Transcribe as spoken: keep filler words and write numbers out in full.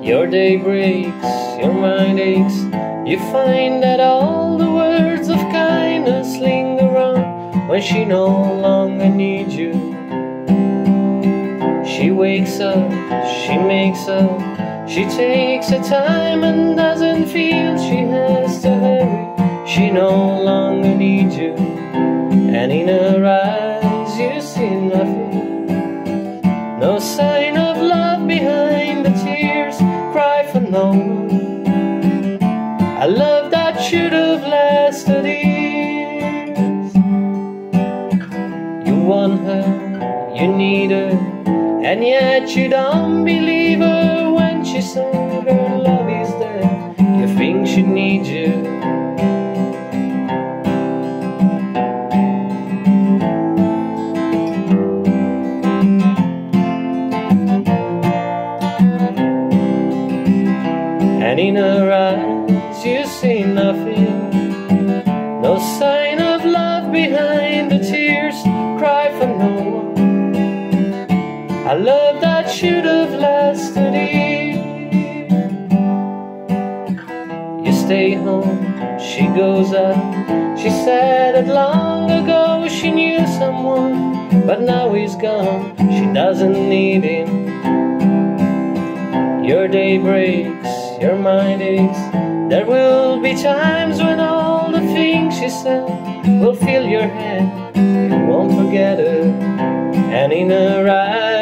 Your day breaks, your mind aches. You find that all the words of kindness linger on when she no longer needs you. She wakes up, she makes up, she takes her time and doesn't feel she has to hurry. She no longer needs you, and in her eyes you see nothing. No sign of love behind the tears, cry for no one. A love that should have lasted years. You want her, you need her, and yet you don't believe her when she said her love is dead. You think she needs you. And in her eyes you see nothing. No sign of love behind the tears, cry for no one. A love that should have lasted years. You stay home, she goes out. She said that long ago she knew someone, but now he's gone, she doesn't need him. Your day breaks, your mind aches. There will be times when all the things she said will fill your head. You won't forget her, and in her eyes